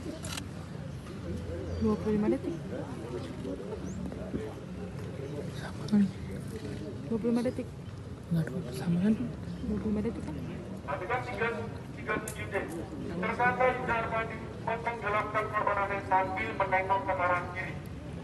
25 detik. Sama kan? 25 detik. Enggak dulu, sama kan? 25 detik kan? Adegan 37D. Tersangka Yuda Armadi menenggelamkan korbannya sambil menengok ke arah kiri.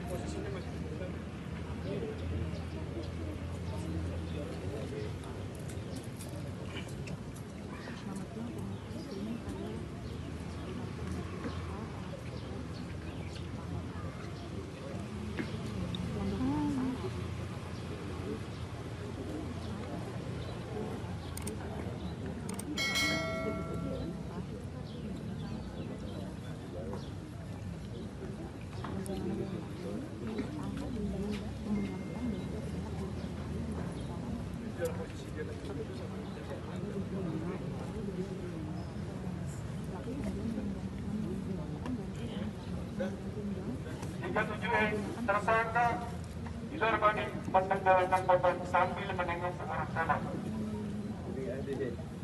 Tersangka Yuda Armadi menenggelamkan korban sambil menengok ke arah kanan.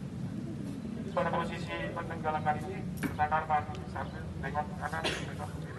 Pada posisi menenggelamkan ini, tersangka Armadi sambil menengok ke kanan, menengok ke kiri.